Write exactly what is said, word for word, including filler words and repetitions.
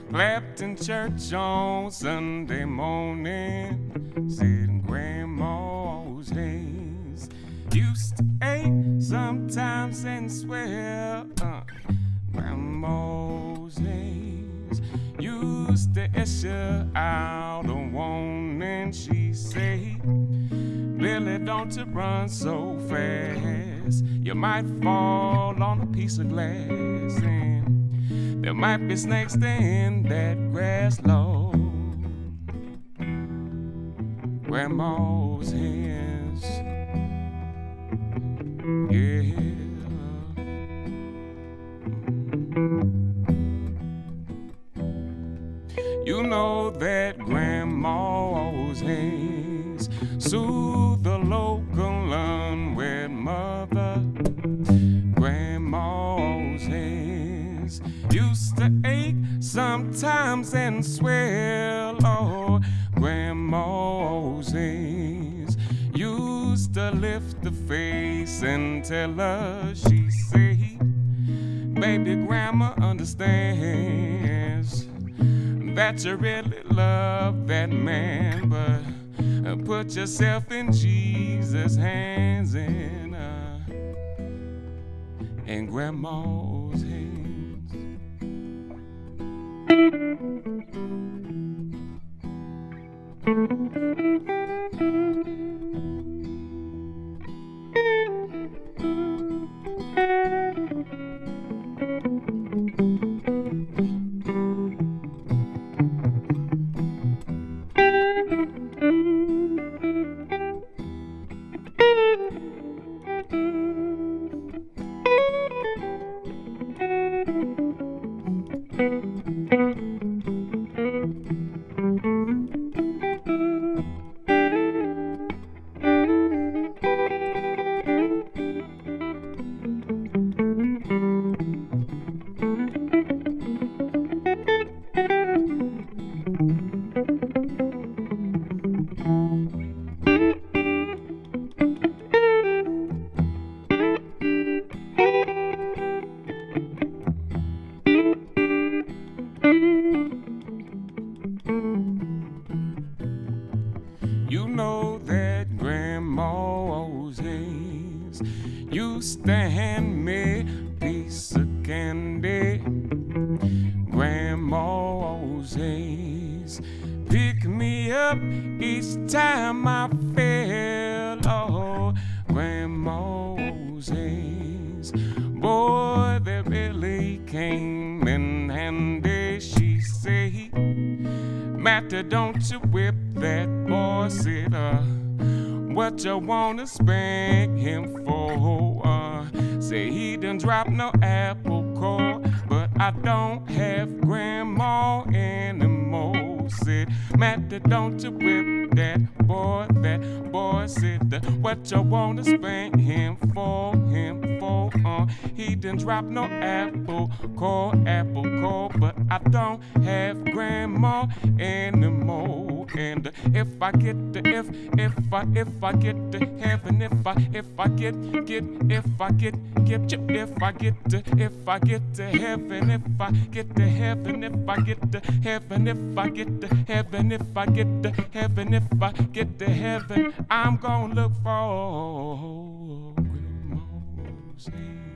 clapped in church on Sunday morning, sitting Grandma's hands. Used to ache sometimes and swear, uh, Grandma's hands. Used to issue out a warning, she say, Billy, don't you run so fast. You might fall on a piece of glass, and there might be snakes in that grass, Lord. Grandma's hands, yeah. You know that Grandma's hands soothe the local unwed mother. Grandma's hands used to ache sometimes and swell. Oh, Grandma's hands used to lift the face and tell her, she say, baby, Grandma understands that you really love that man, but uh, put yourself in Jesus' hands and, uh, and Grandma's hands. You know that Grandma's hands used to hand me a piece of candy. Grandma's hands pick me up each time I fell. Oh, Grandma's hands, boy, they really came in handy. She say, Matter, don't you whip that boy, said, uh, what you wanna spank him for? Uh, say he done dropped no apple core, but I don't have Grandma anymore. Said, Matter, don't you whip that boy, that boy, said, uh, what you wanna spank him for, him for? Uh, he done dropped no apple core, apple core, but I don't have Grandma anymore. And if I get to, if, if I, if I get to heaven, if I, if I get, get, if I get, get, if I get to, if I get to heaven, if I get to heaven, if I get to heaven, if I get to heaven, if I get to heaven, if I get to heaven, I'm gonna look for Grandma's hand.